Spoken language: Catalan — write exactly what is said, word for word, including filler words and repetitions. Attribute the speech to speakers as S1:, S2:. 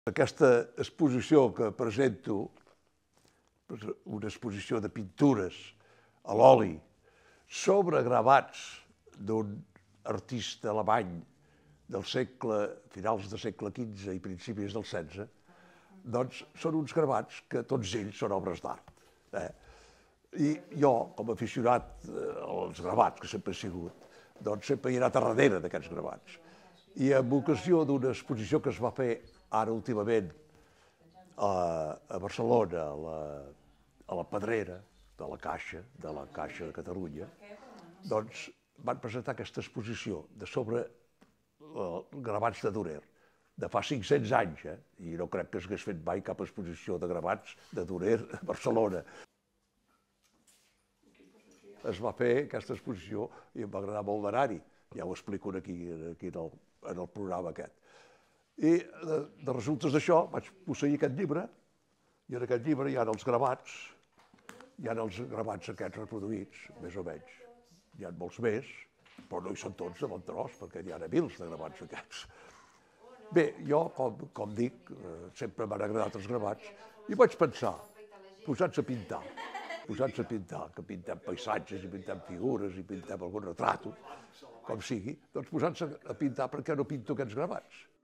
S1: Aquesta exposició que presento, una exposició de pintures a l'oli sobre gravats d'un artista alemany del segle, finals del segle quinze i principis del setze, doncs són uns gravats que tots ells són obres d'art. Eh? I jo, com a aficionat als gravats, que sempre he sigut, doncs sempre he anat a darrere d'aquests gravats. I en ocasió d'una exposició que es va fer ara últimament a, a Barcelona, a la, a la Pedrera, de la Caixa, de la Caixa de Catalunya, doncs van presentar aquesta exposició de sobre uh, gravats de Durer, de fa cinc-cents anys, eh? I no crec que s'hagués fet mai cap exposició de gravats de Durer a Barcelona. Es va fer aquesta exposició i em va agradar molt d'anar-hi, ja ho explico aquí, aquí en, el, en el programa aquest. I de, de resultes d'això vaig posseir aquest llibre, i en aquest llibre hi ha els gravats, hi ha els gravats aquests reproduïts, més o menys. Hi ha molts més, però no hi són tots de bon tros, perquè n'hi ha mils de gravats aquests. Bé, jo, com, com dic, sempre m'han agradat els gravats, i vaig pensar, posats a pintar, posats a pintar, que pintem paisatges, i pintem figures, i pintem algun retrato, com sigui, doncs posats a pintar, per què no pinto aquests gravats?